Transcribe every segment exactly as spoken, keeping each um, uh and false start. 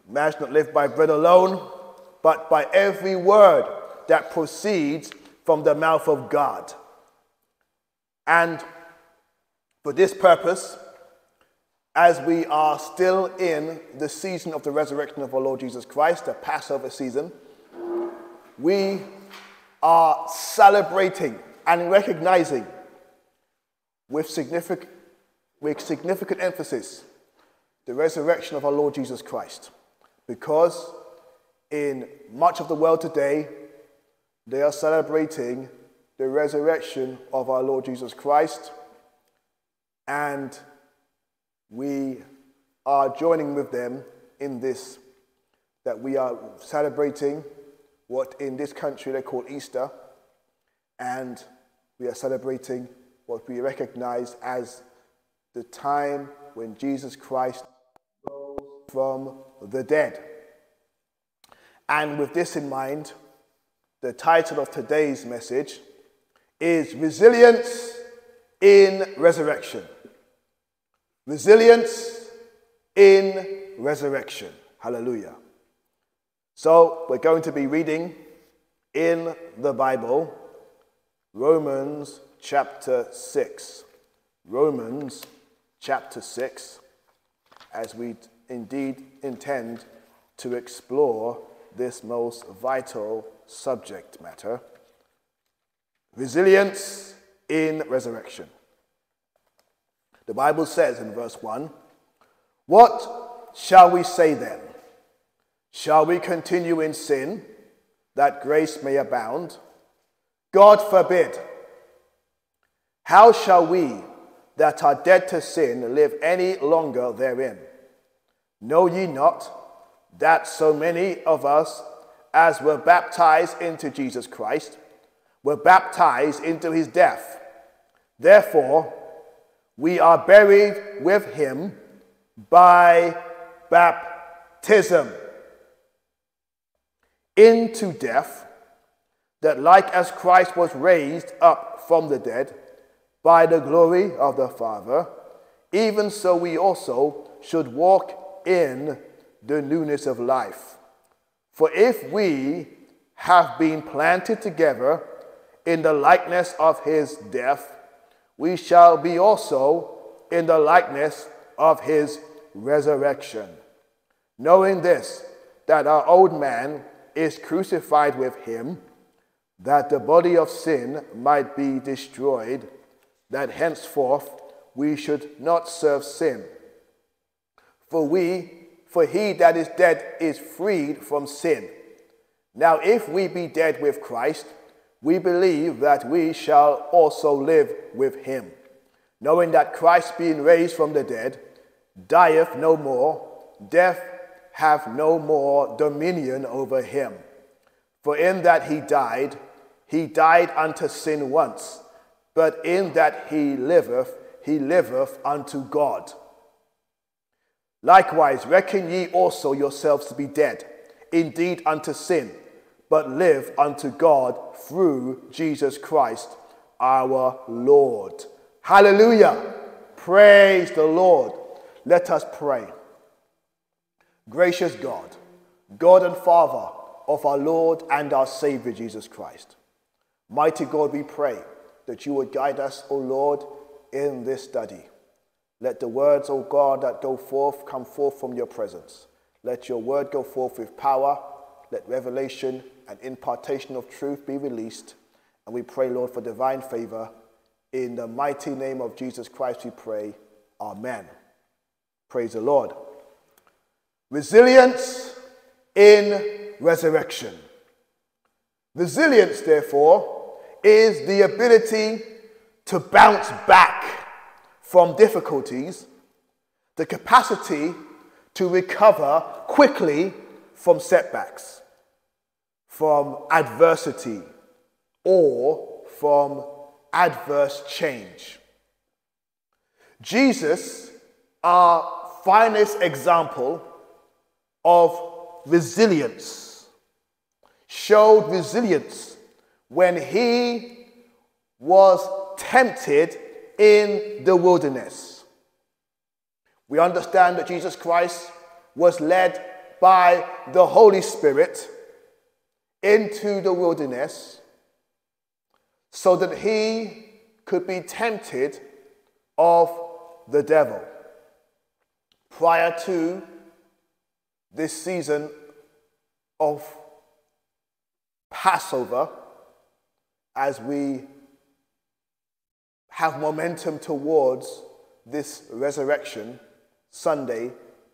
Man shall not live by bread alone, but by every word that proceeds from the mouth of God. And for this purpose, as we are still in the season of the resurrection of our Lord Jesus Christ, the Passover season, we are celebrating and recognizing with significant, with significant emphasis the resurrection of our Lord Jesus Christ. Because in much of the world today, they are celebrating the resurrection of our Lord Jesus Christ, and we are joining with them in this, that we are celebrating what in this country they call Easter, and we are celebrating what we recognize as the time when Jesus Christ rose from the dead. And with this in mind, the title of today's message is Resilience in Resurrection. Resilience in Resurrection. Hallelujah. So we're going to be reading in the Bible, Romans chapter six. Romans chapter six, as we indeed intend to explore this most vital subject matter. Resilience in resurrection. The Bible says in verse one, "What shall we say then? Shall we continue in sin, that grace may abound? God forbid. How shall we that are dead to sin live any longer therein? Know ye not that so many of us as were baptized into Jesus Christ were baptized into his death? Therefore, we are buried with him by baptism into death, that like as Christ was raised up from the dead by the glory of the Father, even so we also should walk in the newness of life. For if we have been planted together in the likeness of his death, we shall be also in the likeness of his resurrection. Knowing this, that our old man is crucified with him, that the body of sin might be destroyed, that henceforth we should not serve sin. For we, for he that is dead is freed from sin. Now if we be dead with Christ, we believe that we shall also live with him, knowing that Christ being raised from the dead dieth no more, death hath no more dominion over him. For in that he died, he died unto sin once, but in that he liveth, he liveth unto God. Likewise, reckon ye also yourselves to be dead, indeed unto sin, but live unto God through Jesus Christ our Lord. Hallelujah. Praise the Lord. Let us pray. Gracious God, God and Father of our Lord and our Savior Jesus Christ, mighty God, we pray that you would guide us, O Lord, in this study. Let the words, O God, that go forth come forth from your presence. Let your word go forth with power. Let revelation and impartation of truth be released. And we pray, Lord, for divine favor. In the mighty name of Jesus Christ we pray. Amen. Praise the Lord. Resilience in resurrection. Resilience, therefore, is the ability to bounce back from difficulties, the capacity to recover quickly from setbacks, from adversity, or from adverse change. Jesus, our finest example of resilience, showed resilience when he was tempted in the wilderness. We understand that Jesus Christ was led by the Holy Spirit into the wilderness so that he could be tempted of the devil. Prior to this season of Passover, as we have momentum towards this resurrection Sunday,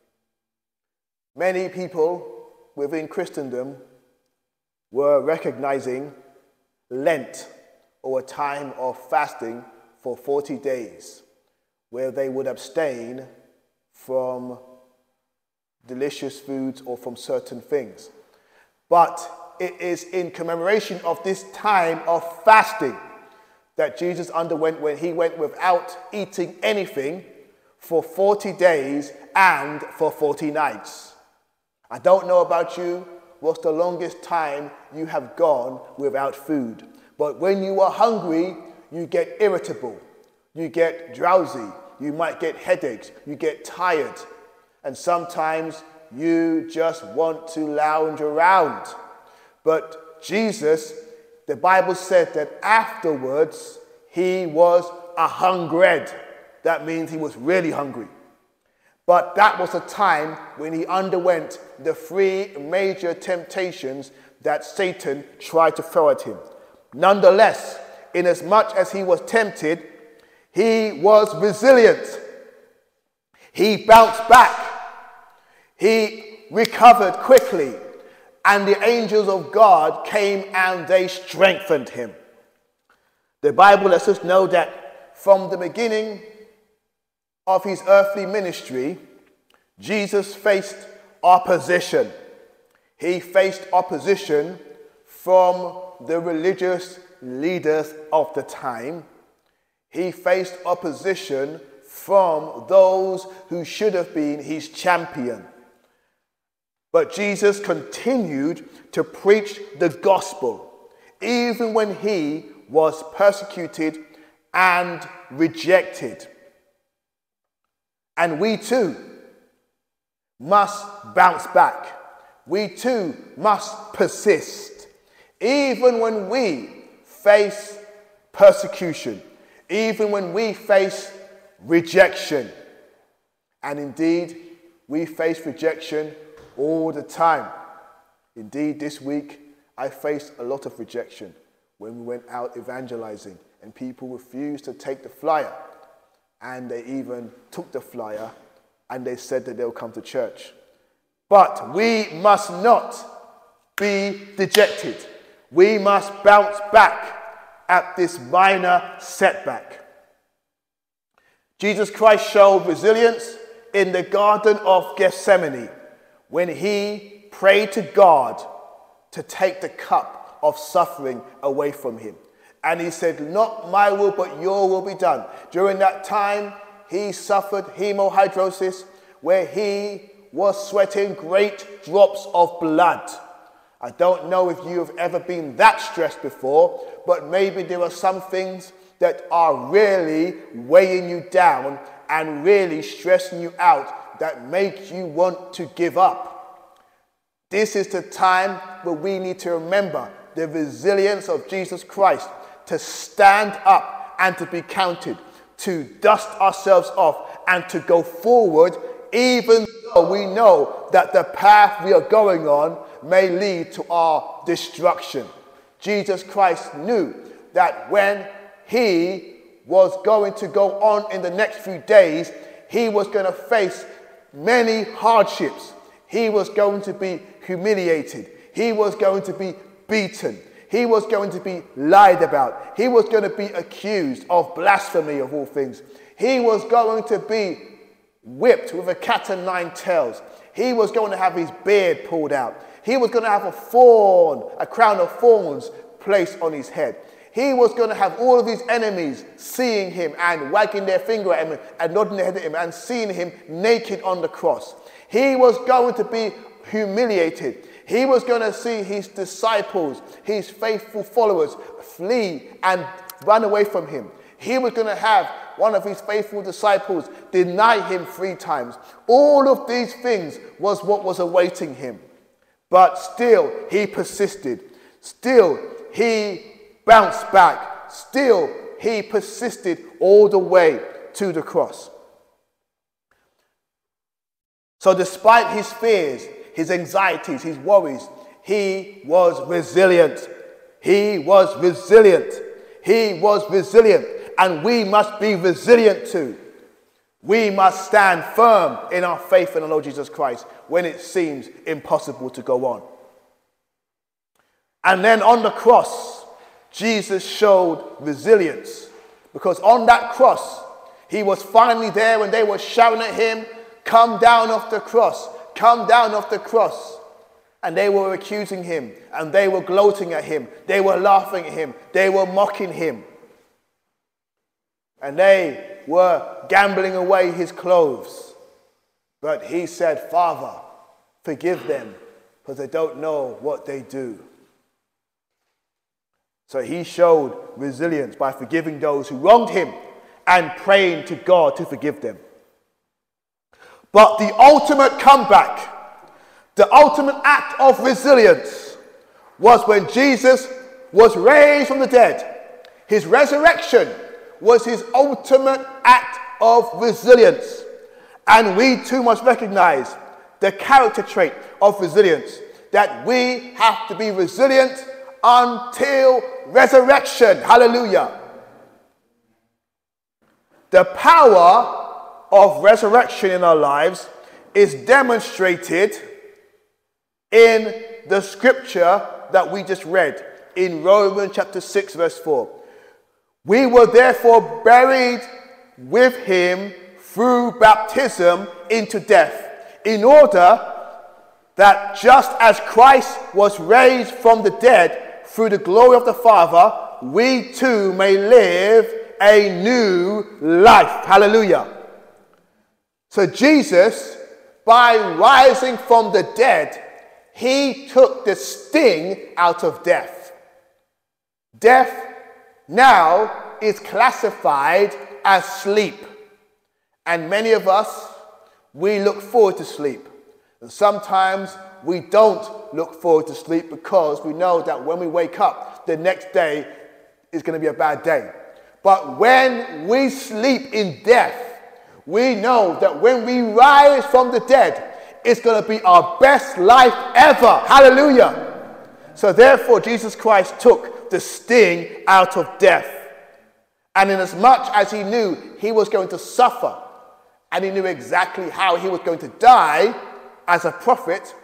many people within Christendom were recognizing Lent, or a time of fasting for forty days, where they would abstain from delicious foods or from certain things. But it is in commemoration of this time of fasting that Jesus underwent when he went without eating anything for forty days and for forty nights. I don't know about you, what's the longest time you have gone without food? But when you are hungry, you get irritable, you get drowsy, you might get headaches, you get tired, and sometimes you just want to lounge around. But Jesus, the Bible said that afterwards he was a hungered. That means he was really hungry. But that was a time when he underwent the three major temptations that Satan tried to throw at him. Nonetheless, inasmuch as he was tempted, he was resilient. He bounced back. He recovered quickly. And the angels of God came and they strengthened him. The Bible lets us know that from the beginning of his earthly ministry, Jesus faced opposition. He faced opposition from the religious leaders of the time. He faced opposition from those who should have been his champion. But Jesus continued to preach the gospel, even when he was persecuted and rejected. And we too must bounce back. We too must persist, even when we face persecution, even when we face rejection. And indeed, we face rejection all the time. Indeed, this week, I faced a lot of rejection when we went out evangelizing and people refused to take the flyer. And they even took the flyer and they said that they'll come to church. But we must not be dejected. We must bounce back at this minor setback. Jesus Christ showed resilience in the Garden of Gethsemane when he prayed to God to take the cup of suffering away from him. And he said, not my will, but your will be done. During that time, he suffered hemohydrosis, where he was sweating great drops of blood. I don't know if you have ever been that stressed before, but maybe there are some things that are really weighing you down and really stressing you out that make you want to give up. This is the time where we need to remember the resilience of Jesus Christ, to stand up and to be counted, to dust ourselves off and to go forward, even though we know that the path we are going on may lead to our destruction. Jesus Christ knew that when he was going to go on in the next few days, he was going to face many hardships. He was going to be humiliated. He was going to be beaten. He was going to be lied about. He was going to be accused of blasphemy of all things. He was going to be whipped with a cat and nine tails. He was going to have his beard pulled out. He was going to have a thorn, a crown of thorns placed on his head. He was going to have all of his enemies seeing him and wagging their finger at him and nodding their head at him and seeing him naked on the cross. He was going to be humiliated. He was going to see his disciples, his faithful followers, flee and run away from him. He was going to have one of his faithful disciples, deny him three times. All of these things was what was awaiting him. But still, he persisted. Still, he bounced back. Still, he persisted all the way to the cross. So despite his fears, his anxieties, his worries, he was resilient. He was resilient. He was resilient. And we must be resilient too. We must stand firm in our faith in the Lord Jesus Christ when it seems impossible to go on. And then on the cross, Jesus showed resilience. Because on that cross, he was finally there when they were shouting at him, "Come down off the cross, come down off the cross." And they were accusing him, and they were gloating at him, they were laughing at him, they were mocking him. And they were gambling away his clothes. But he said, "Father, forgive them, because they don't know what they do." So he showed resilience by forgiving those who wronged him and praying to God to forgive them. But the ultimate comeback, the ultimate act of resilience, was when Jesus was raised from the dead. His resurrection was his ultimate act of resilience. And we too must recognize the character trait of resilience, that we have to be resilient until resurrection. Hallelujah. The power of resurrection in our lives is demonstrated in the scripture that we just read in Romans chapter six verse four. We were therefore buried with him through baptism into death, in order that just as Christ was raised from the dead through the glory of the Father, we too may live a new life. Hallelujah. So Jesus, by rising from the dead, he took the sting out of death. Death now is classified as sleep. And many of us, we look forward to sleep. And sometimes we don't look forward to sleep because we know that when we wake up, the next day is going to be a bad day. But when we sleep in death, we know that when we rise from the dead, it's going to be our best life ever. Hallelujah. So therefore, Jesus Christ took the sting out of death. And inasmuch as he knew he was going to suffer, and he knew exactly how he was going to die as a prophet,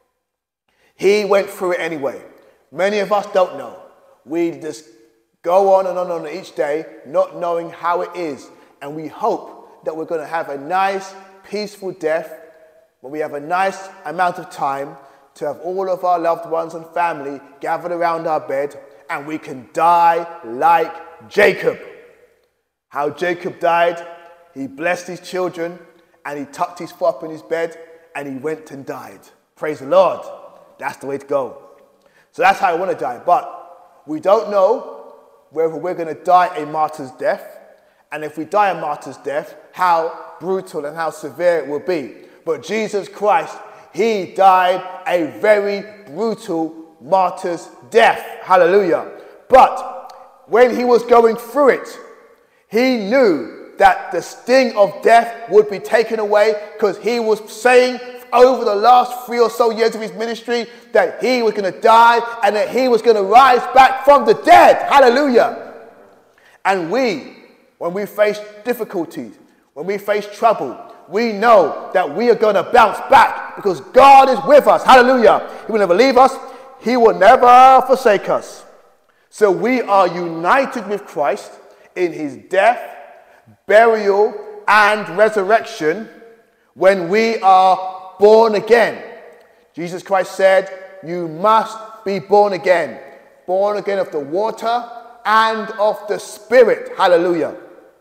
he went through it anyway. Many of us don't know. We just go on and on and on each day, not knowing how it is. And we hope that we're going to have a nice, peaceful death, when we have a nice amount of time to have all of our loved ones and family gathered around our bed, and we can die like Jacob. How Jacob died, he blessed his children, and he tucked his foot up in his bed, and he went and died. Praise the Lord. That's the way to go. So that's how I want to die. But we don't know whether we're going to die a martyr's death. And if we die a martyr's death, how brutal and how severe it will be. But Jesus Christ, he died a very brutal martyr's death. Hallelujah. But when he was going through it, he knew that the sting of death would be taken away, because he was saying over the last three or so years of his ministry that he was going to die and that he was going to rise back from the dead. Hallelujah. And we, when we face difficulties, when we face trouble, we know that we are going to bounce back because God is with us. Hallelujah. He will never leave us. He will never forsake us. So we are united with Christ in his death, burial, and resurrection when we are born again. Jesus Christ said, you must be born again. Born again of the water and of the Spirit. Hallelujah.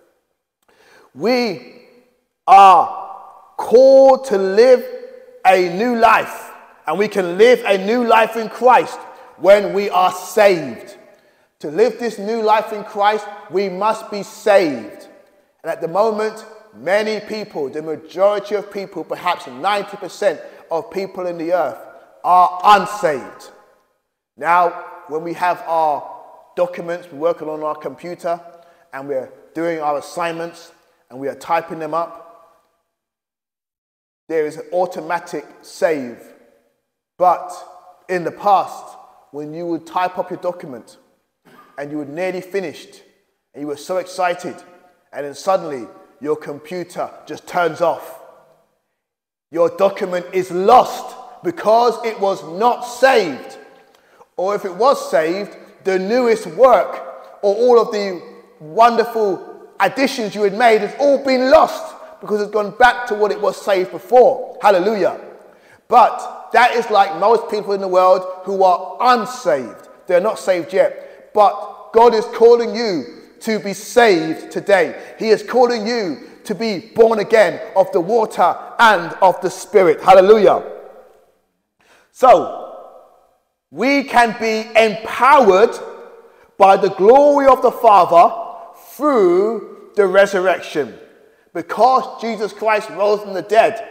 We are called to live a new life. And we can live a new life in Christ when we are saved. To live this new life in Christ, we must be saved. And at the moment, many people, the majority of people, perhaps ninety percent of people in the earth are unsaved. Now, when we have our documents, we're working on our computer and we're doing our assignments and we are typing them up, there is an automatic save. But in the past, when you would type up your document and you were nearly finished and you were so excited, and then suddenly your computer just turns off, your document is lost because it was not saved. Or if it was saved, the newest work or all of the wonderful additions you had made has all been lost because it's gone back to what it was saved before. Hallelujah. But that is like most people in the world who are unsaved. They're not saved yet. But God is calling you to be saved today. He is calling you to be born again of the water and of the Spirit. Hallelujah. So, we can be empowered by the glory of the Father through the resurrection. Because Jesus Christ rose from the dead,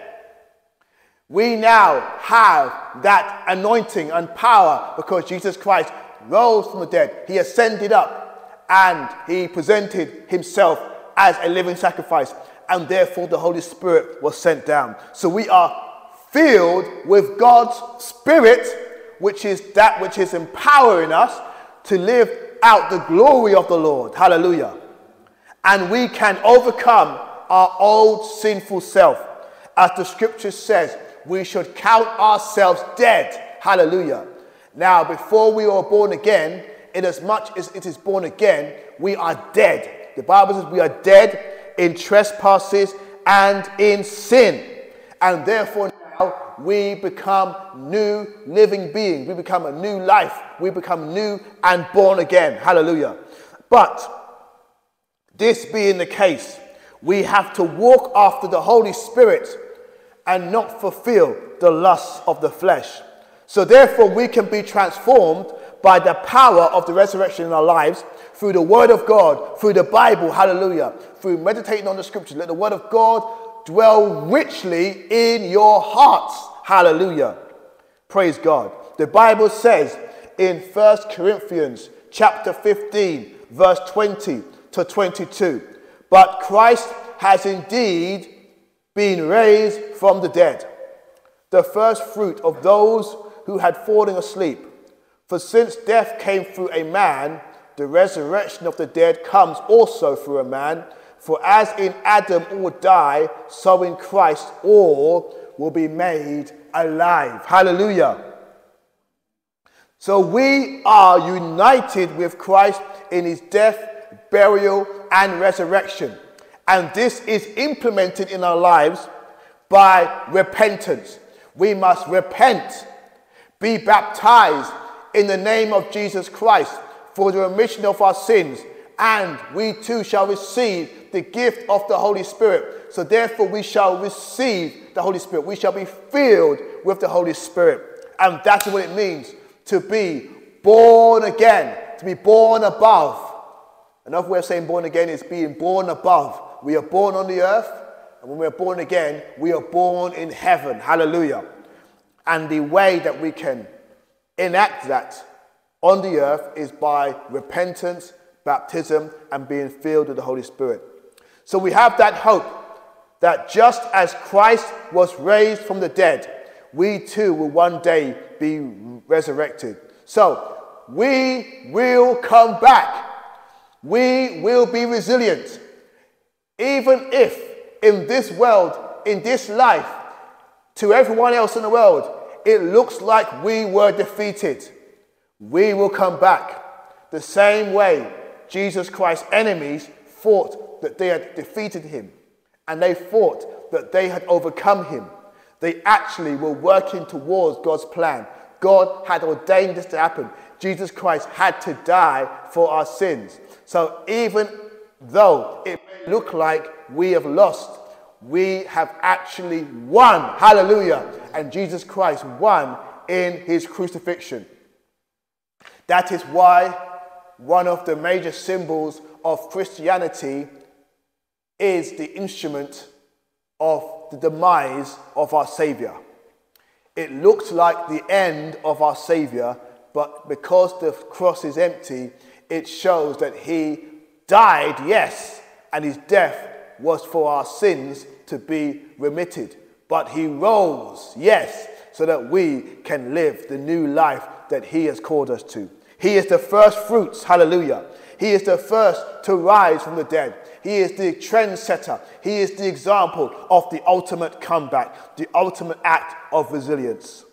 we now have that anointing and power because Jesus Christ rose from the dead. He ascended up and he presented himself as a living sacrifice, and therefore the Holy Spirit was sent down. So we are filled with God's Spirit, which is that which is empowering us to live out the glory of the Lord. Hallelujah. And we can overcome our old sinful self. As the scripture says, we should count ourselves dead. Hallelujah. Now, before we are born again, inasmuch as it is born again, we are dead. The Bible says we are dead in trespasses and in sin. And therefore now we become new living beings. We become a new life. We become new and born again. Hallelujah. But this being the case, we have to walk after the Holy Spirit and not fulfill the lusts of the flesh. So therefore we can be transformed by the power of the resurrection in our lives through the word of God, through the Bible, hallelujah, through meditating on the scriptures. Let the word of God dwell richly in your hearts, hallelujah. Praise God. The Bible says in First Corinthians chapter fifteen, verse twenty to twenty-two, but Christ has indeed been raised from the dead, the first fruit of those who had fallen asleep. For since death came through a man, the resurrection of the dead comes also through a man. For as in Adam all die, so in Christ all will be made alive. Hallelujah. So we are united with Christ in his death, burial, and resurrection. And this is implemented in our lives by repentance. We must repent, be baptized in the name of Jesus Christ for the remission of our sins, and we too shall receive the gift of the Holy Spirit. So therefore we shall receive the Holy Spirit. We shall be filled with the Holy Spirit. And that's what it means to be born again, to be born above. Another way of saying born again is being born above. We are born on the earth, and when we are born again, we are born in heaven. Hallelujah. And the way that we can enact that on the earth is by repentance, baptism, and being filled with the Holy Spirit. So we have that hope that just as Christ was raised from the dead, we too will one day be resurrected. So we will come back. We will be resilient. Even if in this world, in this life, to everyone else in the world, it looks like we were defeated, we will come back. The same way Jesus Christ's enemies thought that they had defeated him, and they thought that they had overcome him. They actually were working towards God's plan. God had ordained this to happen. Jesus Christ had to die for our sins. So even though it may look like we have lost, we have actually won. Hallelujah. And Jesus Christ won in his crucifixion. That is why one of the major symbols of Christianity is the instrument of the demise of our Savior. It looks like the end of our Savior, but because the cross is empty, it shows that he died, yes, and his death was for our sins to be remitted. But he rose, yes, so that we can live the new life that he has called us to. He is the first fruits, hallelujah. He is the first to rise from the dead. He is the trendsetter. He is the example of the ultimate comeback, the ultimate act of resilience.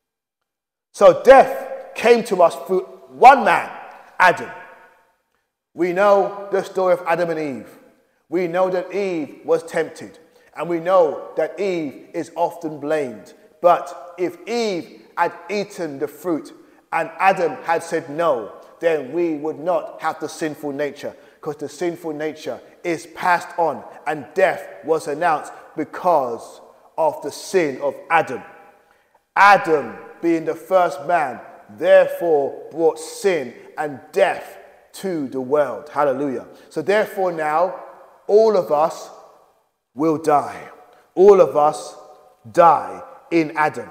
So death came to us through one man, Adam. We know the story of Adam and Eve. We know that Eve was tempted, and we know that Eve is often blamed. But if Eve had eaten the fruit and Adam had said no, then we would not have the sinful nature, because the sinful nature is passed on, and death was announced because of the sin of Adam. Adam, being the first man, therefore brought sin and death to the world. Hallelujah. So therefore now, all of us will die. All of us die in Adam.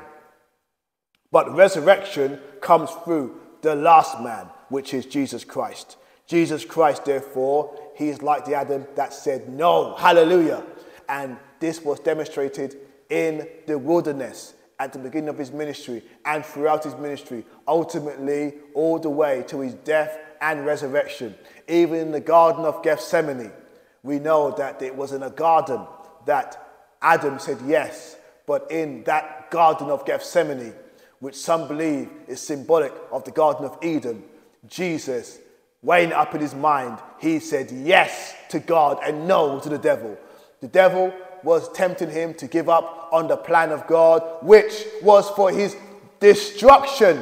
But resurrection comes through the last man, which is Jesus Christ. Jesus Christ, therefore, he is like the Adam that said no. Hallelujah. And this was demonstrated in the wilderness at the beginning of his ministry and throughout his ministry, ultimately all the way to his death and resurrection. Even in the Garden of Gethsemane, we know that it was in a garden that Adam said yes, but in that Garden of Gethsemane, which some believe is symbolic of the Garden of Eden, Jesus, weighing up in his mind, he said yes to God and no to the devil. The devil was tempting him to give up on the plan of God, which was for his destruction.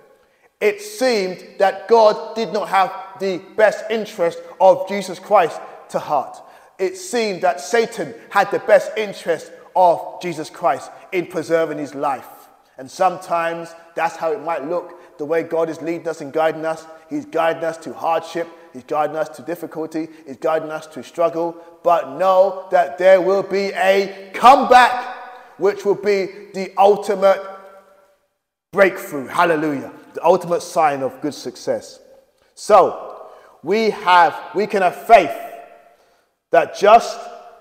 It seemed that God did not have the best interest of Jesus Christ to heart. It seemed that Satan had the best interest of Jesus Christ in preserving his life. And sometimes that's how it might look, the way God is leading us and guiding us. He's guiding us to hardship. He's guiding us to difficulty. He's guiding us to struggle. But know that there will be a comeback, which will be the ultimate breakthrough. Hallelujah. The ultimate sign of good success. So we have, we can have faith that just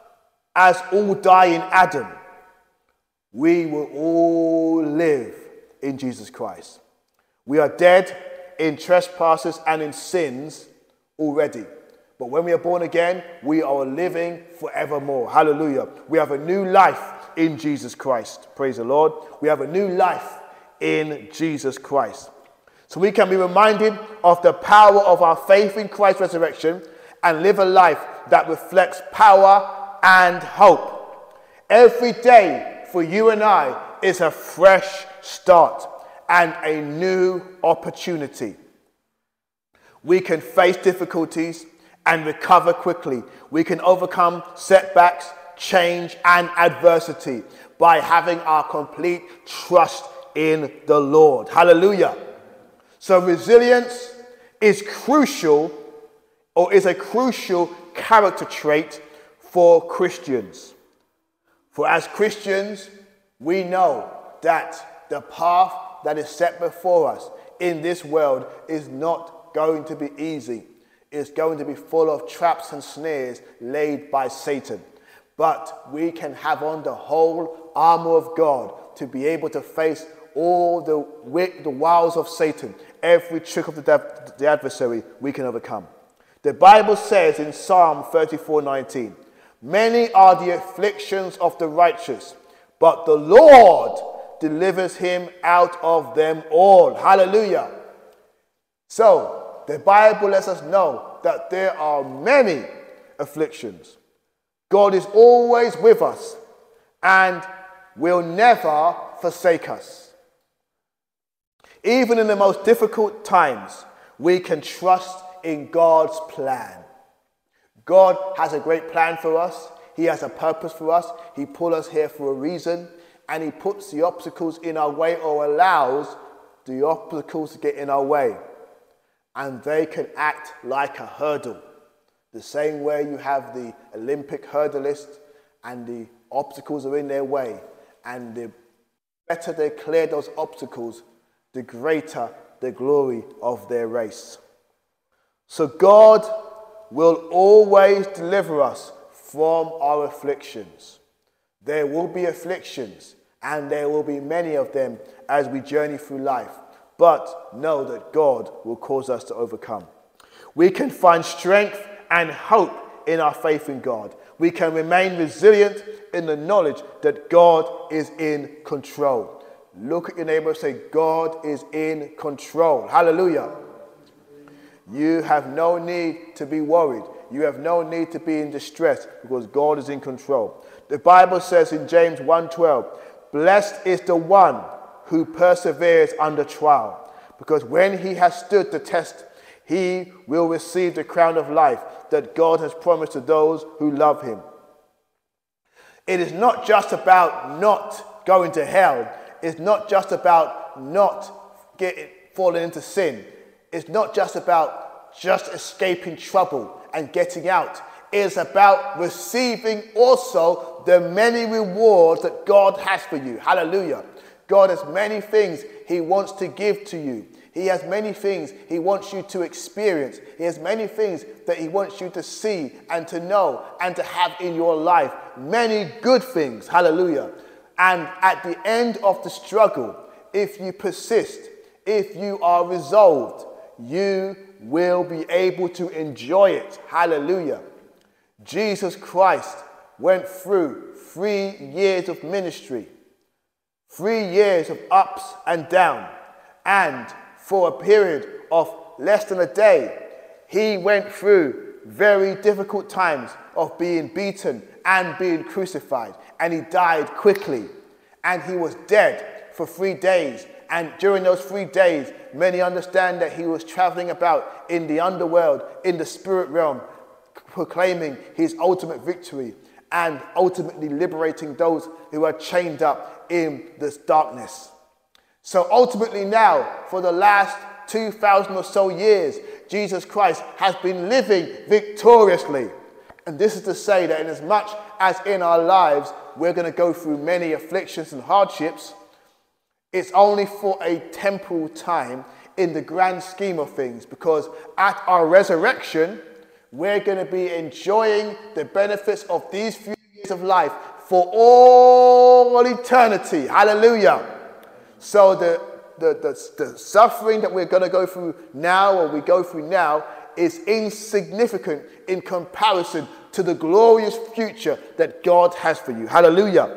as all die in Adam, we will all live in Jesus Christ. We are dead in trespasses and in sins already. But when we are born again, we are living forevermore. Hallelujah. We have a new life in Jesus Christ. Praise the Lord. We have a new life in Jesus Christ. So we can be reminded of the power of our faith in Christ's resurrection and live a life that reflects power and hope. Every day for you and I is a fresh start and a new opportunity. We can face difficulties and recover quickly. We can overcome setbacks, change, and adversity by having our complete trust in the Lord. Hallelujah. So resilience is crucial, or is a crucial character trait for Christians. For as Christians, we know that the path that is set before us in this world is not going to be easy. It's going to be full of traps and snares laid by Satan. But we can have on the whole armor of God to be able to face all the, the wiles of Satan. Every trick of the, the adversary we can overcome. The Bible says in Psalm thirty-four nineteen, many are the afflictions of the righteous, but the Lord delivers him out of them all. Hallelujah. So, the Bible lets us know that there are many afflictions. God is always with us and will never forsake us. Even in the most difficult times, we can trust in God's plan. God has a great plan for us. He has a purpose for us. He put us here for a reason, and he puts the obstacles in our way, or allows the obstacles to get in our way. And they can act like a hurdle. The same way you have the Olympic hurdlist and the obstacles are in their way, and the better they clear those obstacles, the greater the glory of their race. So God will always deliver us from our afflictions. There will be afflictions, and there will be many of them as we journey through life. But know that God will cause us to overcome. We can find strength and hope in our faith in God. We can remain resilient in the knowledge that God is in control. Look at your neighbor and say, God is in control. Hallelujah. You have no need to be worried. You have no need to be in distress because God is in control. The Bible says in James one twelve, blessed is the one who perseveres under trial, because when he has stood the test, he will receive the crown of life that God has promised to those who love him. It is not just about not going to hell. It's not just about not getting, falling into sin. It's not just about just escaping trouble and getting out. It's about receiving also the many rewards that God has for you. Hallelujah. God has many things he wants to give to you. He has many things he wants you to experience. He has many things that he wants you to see and to know and to have in your life. Many good things. Hallelujah. And at the end of the struggle, if you persist, if you are resolved, you will be able to enjoy it. Hallelujah. Jesus Christ went through three years of ministry, three years of ups and downs, and for a period of less than a day, he went through very difficult times of being beaten and being crucified. And he died quickly. And he was dead for three days. And during those three days, many understand that he was traveling about in the underworld, in the spirit realm, proclaiming his ultimate victory and ultimately liberating those who are chained up in this darkness. So ultimately now, for the last two thousand or so years, Jesus Christ has been living victoriously. And this is to say that in as much as in our lives we're going to go through many afflictions and hardships, it's only for a temporal time in the grand scheme of things, because at our resurrection, we're going to be enjoying the benefits of these few years of life for all eternity. Hallelujah. So the, the, the, the suffering that we're going to go through now, or we go through now, is insignificant in comparison to the glorious future that God has for you. Hallelujah.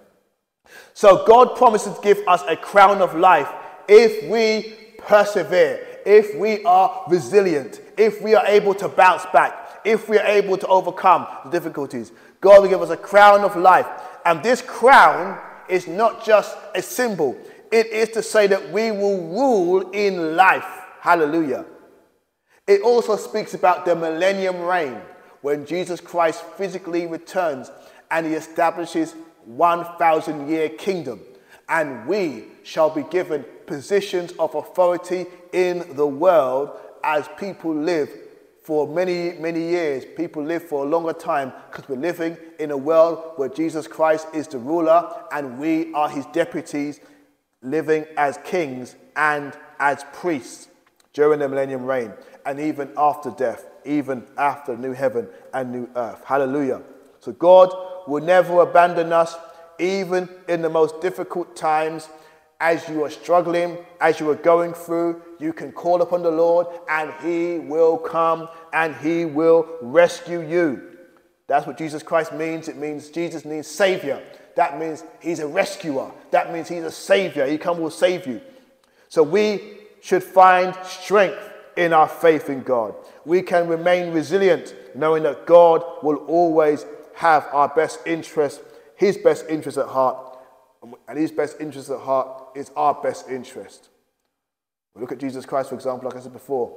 So God promises to give us a crown of life if we persevere, if we are resilient, if we are able to bounce back, if we are able to overcome the difficulties. God will give us a crown of life. And this crown is not just a symbol. It is to say that we will rule in life. Hallelujah. It also speaks about the millennium reign, when Jesus Christ physically returns and he establishes one thousand year kingdom. And we shall be given positions of authority in the world as people live for many, many years. People live for a longer time because we're living in a world where Jesus Christ is the ruler and we are his deputies, living as kings and as priests during the millennium reign and even after death, even after new heaven and new earth. Hallelujah. So God will never abandon us, even in the most difficult times. As you are struggling, as you are going through, you can call upon the Lord and he will come and he will rescue you. That's what Jesus Christ means. It means Jesus means savior. That means he's a rescuer. That means he's a savior. He come will save you. So we should find strength in our faith in God. We can remain resilient knowing that God will always have our best interest, his best interest at heart. And his best interest at heart is our best interest. We look at Jesus Christ, for example, like I said before.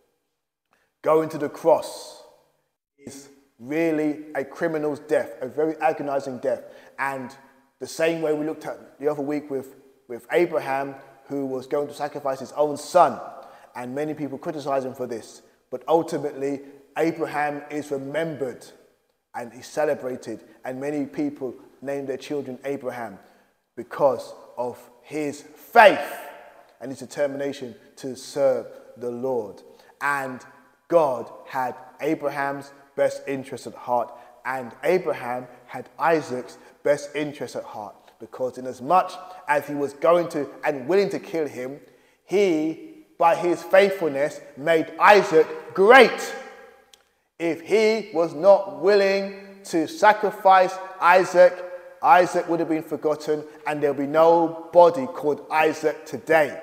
Going to the cross is really a criminal's death, a very agonizing death. And the same way we looked at the other week with, with Abraham, who was going to sacrifice his own son. And many people criticize him for this. But ultimately, Abraham is remembered and he's celebrated, and many people name their children Abraham because of his faith and his determination to serve the Lord. And God had Abraham's best interest at heart, and Abraham had Isaac's best interest at heart, because inasmuch as he was going to and willing to kill him, he, by his faithfulness, made Isaac great. If he was not willing to sacrifice Isaac, Isaac would have been forgotten, and there'll be nobody called Isaac today.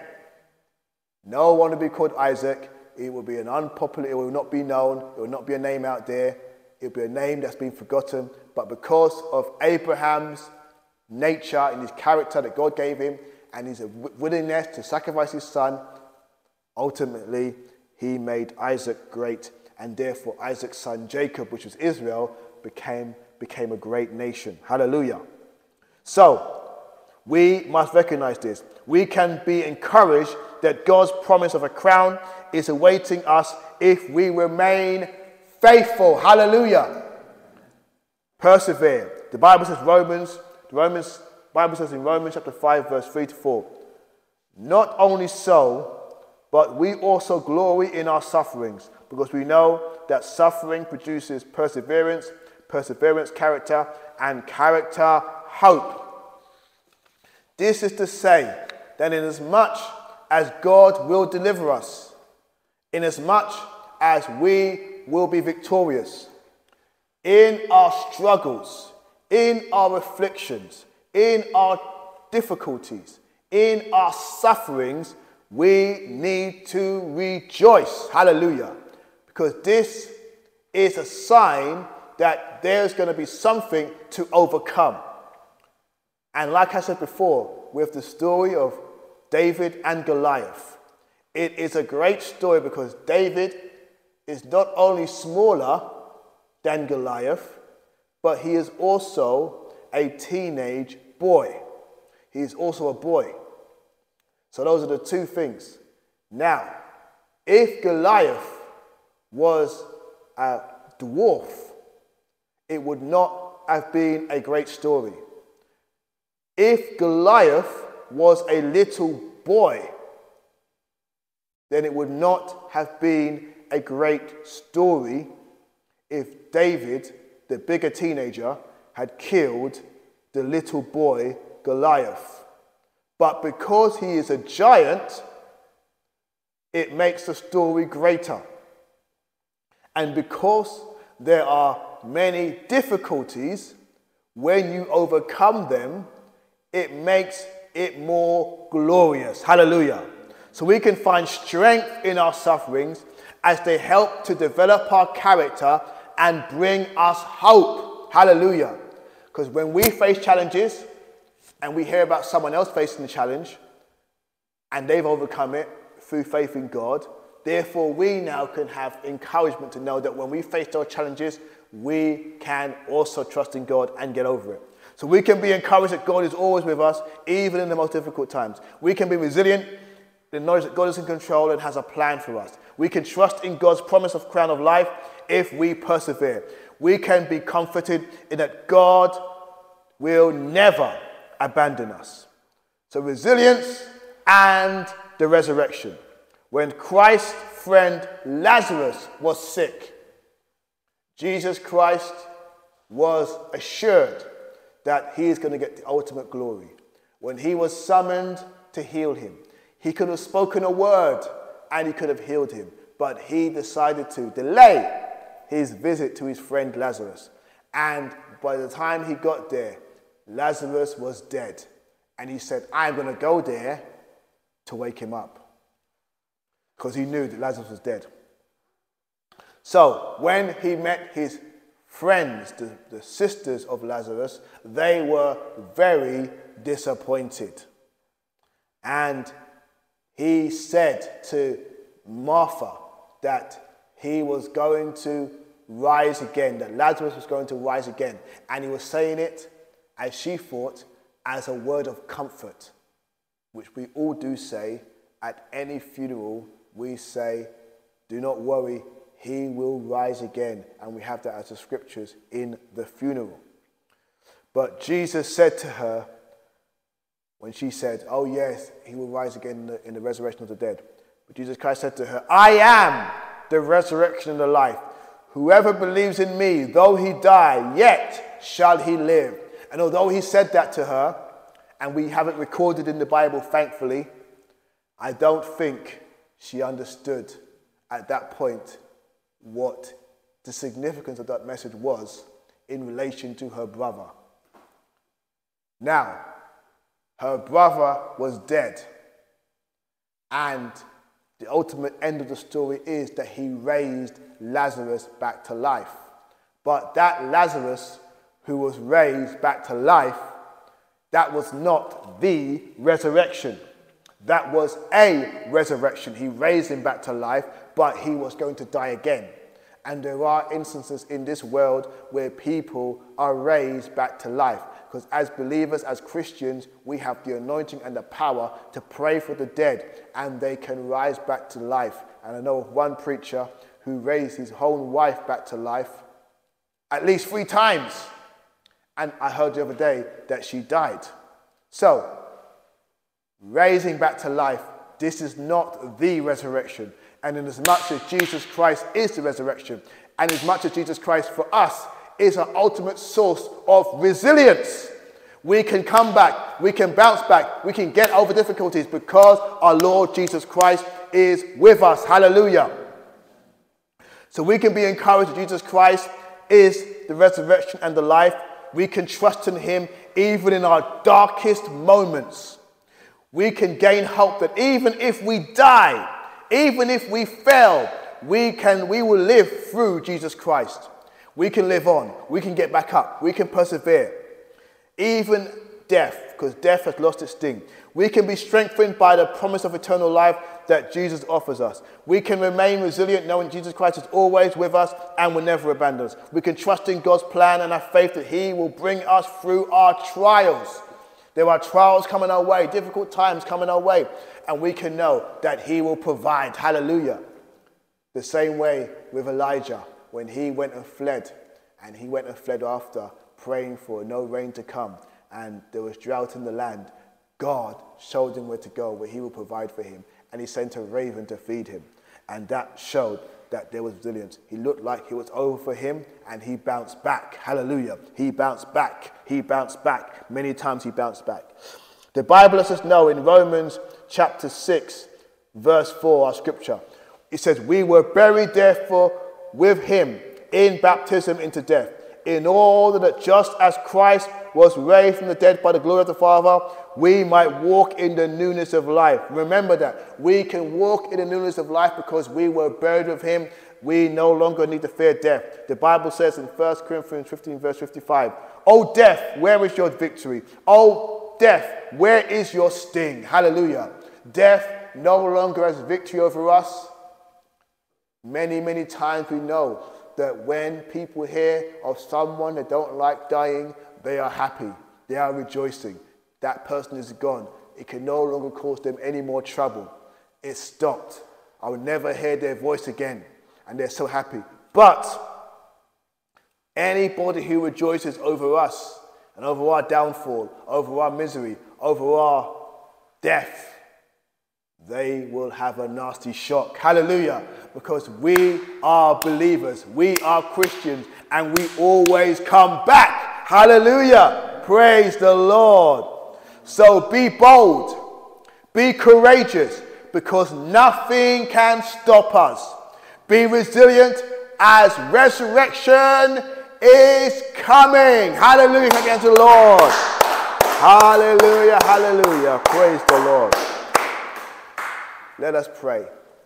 No one will be called Isaac. It will be an unpopular, it will not be known, it will not be a name out there. It will be a name that's been forgotten. But because of Abraham's nature and his character that God gave him, and his willingness to sacrifice his son, ultimately he made Isaac great, and therefore Isaac's son Jacob, which was Israel, became, became a great nation. Hallelujah. So, we must recognize this. We can be encouraged that God's promise of a crown is awaiting us if we remain faithful. Hallelujah. Persevere. The Bible says, Romans, the Romans, Bible says in Romans chapter five, verse three to four, not only so, but we also glory in our sufferings, because we know that suffering produces perseverance, perseverance, character, and character, hope. This is to say that inasmuch as God will deliver us, inasmuch as we will be victorious in our struggles, in our afflictions, in our difficulties, in our sufferings, we need to rejoice. Hallelujah. Because this is a sign that there's going to be something to overcome. And like I said before, with the story of David and Goliath, it is a great story because David is not only smaller than Goliath, but he is also a teenage boy. He is also a boy. So those are the two things. Now, if Goliath was a dwarf, it would not have been a great story. If Goliath was a little boy, then it would not have been a great story if David, the bigger teenager, had killed the little boy Goliath. But because he is a giant, it makes the story greater. And because there are many difficulties, when you overcome them, it makes it more glorious. Hallelujah. So we can find strength in our sufferings as they help to develop our character and bring us hope. Hallelujah. Because when we face challenges and we hear about someone else facing the challenge and they've overcome it through faith in God, therefore we now can have encouragement to know that when we face those challenges, we can also trust in God and get over it. So we can be encouraged that God is always with us, even in the most difficult times. We can be resilient in the knowledge that God is in control and has a plan for us. We can trust in God's promise of crown of life if we persevere. We can be comforted in that God will never abandon us. So resilience and the resurrection. When Christ's friend Lazarus was sick, Jesus Christ was assured that he is going to get the ultimate glory. When he was summoned to heal him, he could have spoken a word and he could have healed him, but he decided to delay his visit to his friend Lazarus. And by the time he got there, Lazarus was dead. And he said, I'm going to go there to wake him up. Because he knew that Lazarus was dead. So when he met his friends, the, the sisters of Lazarus, they were very disappointed. And he said to Martha that he was going to rise again, that Lazarus was going to rise again. And he was saying it, as she thought, as a word of comfort, which we all do say at any funeral. We say, do not worry, he will rise again. And we have that as the scriptures in the funeral. But Jesus said to her, when she said, oh yes, he will rise again in the, in the resurrection of the dead. But Jesus Christ said to her, I am the resurrection and the life. Whoever believes in me, though he die, yet shall he live. And although he said that to her, and we have it recorded in the Bible, thankfully, I don't think she understood at that point what the significance of that message was in relation to her brother. Now, her brother was dead. And the ultimate end of the story is that he raised Lazarus back to life. But that Lazarus who was raised back to life, that was not the resurrection. That was a resurrection. He raised him back to life, but he was going to die again. And there are instances in this world where people are raised back to life. Because as believers, as Christians, we have the anointing and the power to pray for the dead, and they can rise back to life. And I know of one preacher who raised his own wife back to life at least three times. And I heard the other day that she died. So, raising back to life, this is not the resurrection. And in as much as Jesus Christ is the resurrection, and as much as Jesus Christ for us is our ultimate source of resilience, we can come back, we can bounce back, we can get over difficulties because our Lord Jesus Christ is with us. Hallelujah. So we can be encouraged that Jesus Christ is the resurrection and the life. We can trust in him even in our darkest moments. We can gain hope that even if we die, even if we fail, we can, we will live through Jesus Christ. We can live on. We can get back up. We can persevere. Even death, because death has lost its sting. We can be strengthened by the promise of eternal life that Jesus offers us. We can remain resilient knowing Jesus Christ is always with us and will never abandon us. We can trust in God's plan and have faith that he will bring us through our trials. There are trials coming our way, difficult times coming our way, and we can know that he will provide. Hallelujah. The same way with Elijah, when he went and fled, and he went and fled after praying for no rain to come, and there was drought in the land. God showed him where to go, where he will provide for him, and he sent a raven to feed him, and that showed that there was resilience. He looked like it was over for him, and he bounced back. Hallelujah. He bounced back. He bounced back. Many times he bounced back. The Bible lets us know in Romans chapter six, verse four, our scripture, it says, we were buried therefore with him in baptism into death, in order that just as Christ was raised from the dead by the glory of the Father, we might walk in the newness of life. Remember that. We can walk in the newness of life because we were buried with him. We no longer need to fear death. The Bible says in First Corinthians fifteen, verse fifty-five, O death, where is your victory? O death, where is your sting? Hallelujah. Death no longer has victory over us. Many, many times we know that when people hear of someone that don't like dying, they are happy. They are rejoicing. That person is gone. It can no longer cause them any more trouble. It stopped. I will never hear their voice again. And they're so happy. But anybody who rejoices over us and over our downfall, over our misery, over our death, they will have a nasty shock. Hallelujah. Because we are believers. We are Christians. And we always come back. Hallelujah. Praise the Lord. So be bold. Be courageous. Because nothing can stop us. Be resilient as resurrection is coming. Hallelujah. Against the Lord. Hallelujah. Hallelujah. Praise the Lord. Let us pray.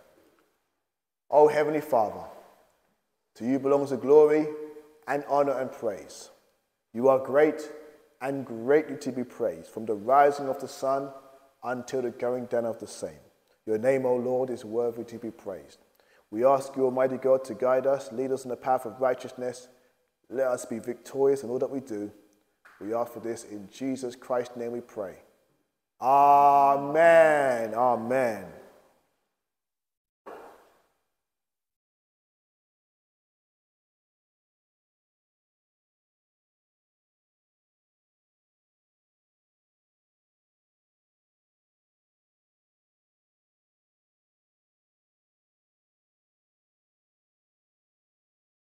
O Heavenly Father, to you belongs the glory and honor and praise. You are great and greatly to be praised from the rising of the sun until the going down of the same. Your name, O Lord, is worthy to be praised. We ask you, Almighty God, to guide us, lead us in the path of righteousness. Let us be victorious in all that we do. We ask for this in Jesus Christ's name we pray. Amen. Amen.